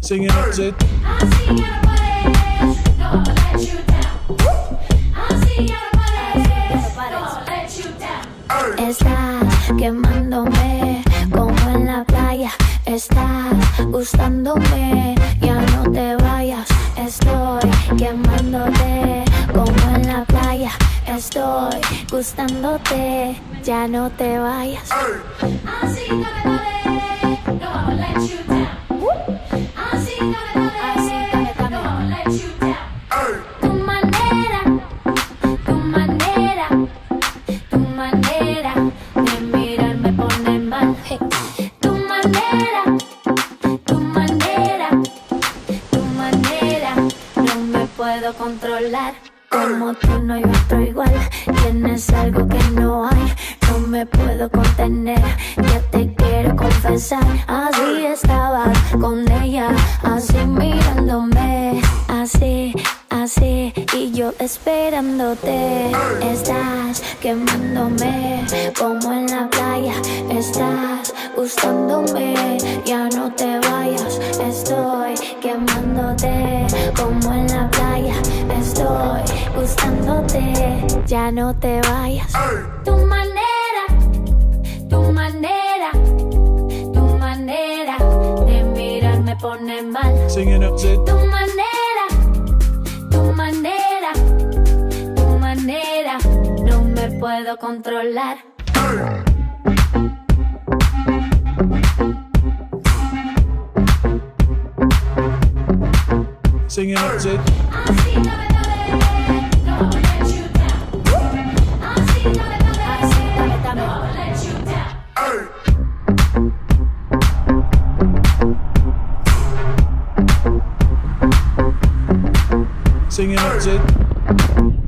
Singing up to Estás quemándome como en la playa. Estás gustándome, ya no te vayas. Estoy quemándote como en la playa. Estoy gustándote, ya no te vayas. Puedo controlar. Como tú no hay otro igual. Tienes algo que no hay. No me puedo contener. Ya te quiero confesar. Así estabas con ella, así mirándome, así, así, y yo esperándote. Estás quemándome como en la playa. Estás gustándome, ya no te vayas. Estoy quemándote como en la playa. Estoy gustándote, ya no te vayas. Tu manera, tu manera, tu manera de mirar me pone mal. singing up to Tu manera, tu manera, tu manera, no me puedo controlar. singing up to singing up to